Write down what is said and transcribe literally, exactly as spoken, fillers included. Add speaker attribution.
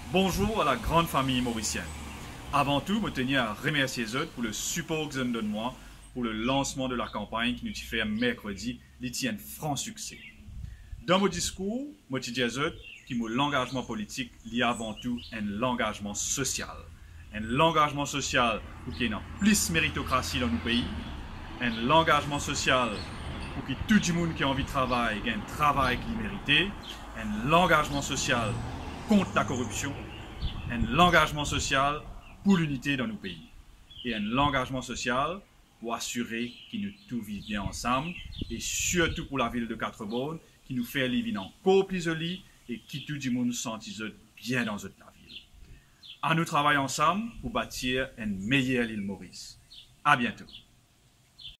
Speaker 1: Bonjour à la grande famille mauricienne. Avant tout, je tenais à remercier eux pour le support que vous donnez moi pour le lancement de la campagne qui nous fait mercredi, qui tient franc succès. Dans mon discours, je dis à eux que l'engagement politique lié avant tout un engagement social. Un engagement social pour qu'il y ait plus de méritocratie dans nos pays. Un engagement social pour que tout le monde qui a envie de travailler ait un travail qui est mérité. Un engagement social contre la corruption, un engagement social pour l'unité dans nos pays et un engagement social pour assurer que nous tous vivons bien ensemble et surtout pour la ville de Quatre-Bornes qui nous fait vivre encore plus jolie et qui tout le monde sentit bien dans notre ville. À nous travailler ensemble pour bâtir une meilleure île Maurice. À bientôt.